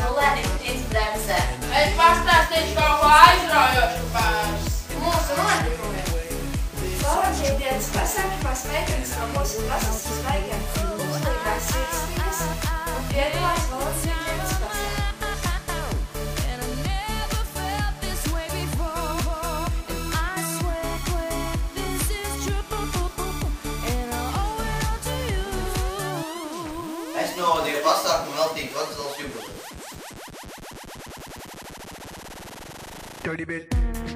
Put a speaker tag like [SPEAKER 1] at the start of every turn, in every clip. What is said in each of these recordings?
[SPEAKER 1] rullē nikotīns bremzē.
[SPEAKER 2] Es pastāstīšu kaut ko aizraujošu par mūsu notikumiem.
[SPEAKER 1] Šodienas pasākumā smeitenes no mūsu klases svaigiem uzlīgās sirsnības un piedalās valodas vienības pasākumā.
[SPEAKER 3] Es novadīju pasākumu veltīt Vecdals jubileju.
[SPEAKER 4] Dirty bit.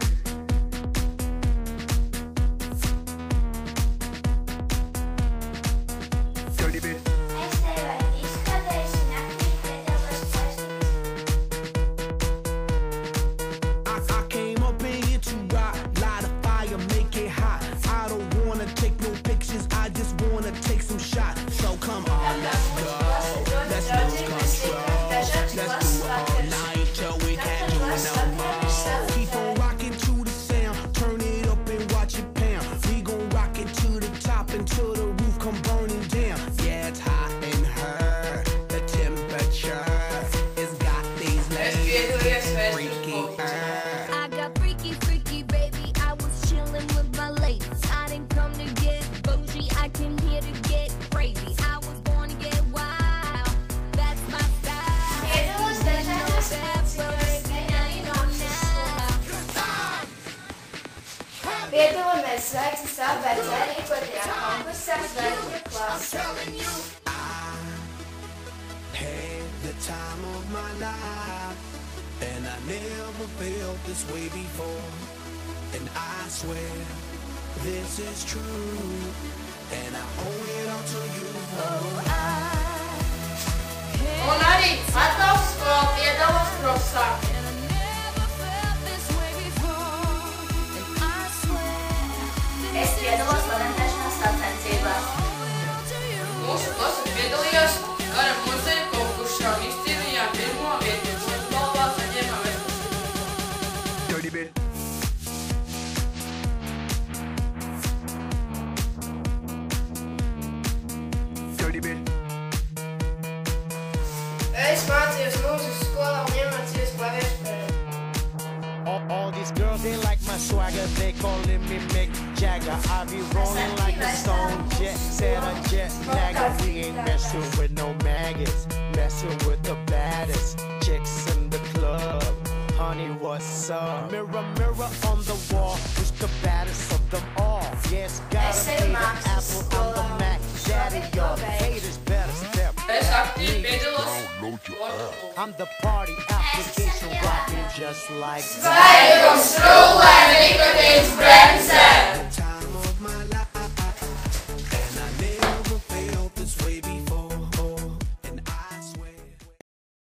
[SPEAKER 4] Dirty bit.
[SPEAKER 1] Es nevaru izskatējusi naktī pēdējos plastikas.
[SPEAKER 5] I came up in here to rock, light a fire, make it hot. I don't wanna take no pictures, I just wanna take some shots. So come on, let's go. Let's lose control. Let's do it all night till we can't do it no more. Keep on rocking to the sound, turn it up and watch it pound. We gon' rock it to the top until the roof come burning down. Yeah, it's hot in her. The temperature has got these ladies freaky.
[SPEAKER 6] I got freaky, freaky, baby. I was chilling with my ladies. I didn't come to get bougie. I came here to get crazy. I was born to get wild. That's my style.
[SPEAKER 1] Piedalos dažādos mācībās, arī no Piedalāmies zvaigznes ABC rīkotajā konkursā Zvaigžņu klase.
[SPEAKER 5] Had the time of my life, and I never felt this way before. And I swear this is true, and I owe it all to you.
[SPEAKER 2] Un arī atbalsts skola piedalās profsākumā.
[SPEAKER 1] Es piedalos orientēšanās sacensībās.
[SPEAKER 2] Mūsu klase piedalījās kara muzeja konkursā un izcīnījām pirmo vietu. Mūsu balvā saņēmām ekskursiju.
[SPEAKER 4] Dirty bit. Dirty bit.
[SPEAKER 2] Es mācījos mūzikas skolā un iemācījos klavieru spēlēt.
[SPEAKER 5] All these girls, they like my swagger, they calling me Mick Jagger. I be rolling like a stone jet, set a jet nagger. We ain't messing with no maggots, messing with the baddest chicks in the club. Honey, what's up? Mirror, mirror on the wall, who's the baddest of them all? Yes, gotta be the Apple, I'm the Mac, daddy, your haters better step.
[SPEAKER 2] Es aktīvi piedalos.
[SPEAKER 5] I'm the party application rocking just like
[SPEAKER 2] Zvaigžņu rullē nikotīns bremzē.